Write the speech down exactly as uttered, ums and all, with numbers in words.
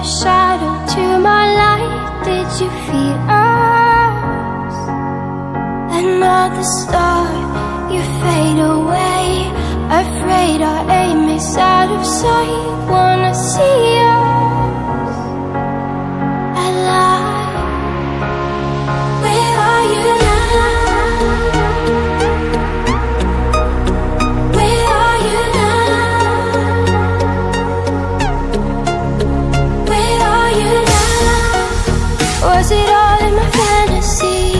shadow to my light. Did you feel us? Another star, you fade away. Afraid our aim is out of sight. Wanna see us alive. Where are you now? Where are you now? Where are you now? Was it all in my fantasy?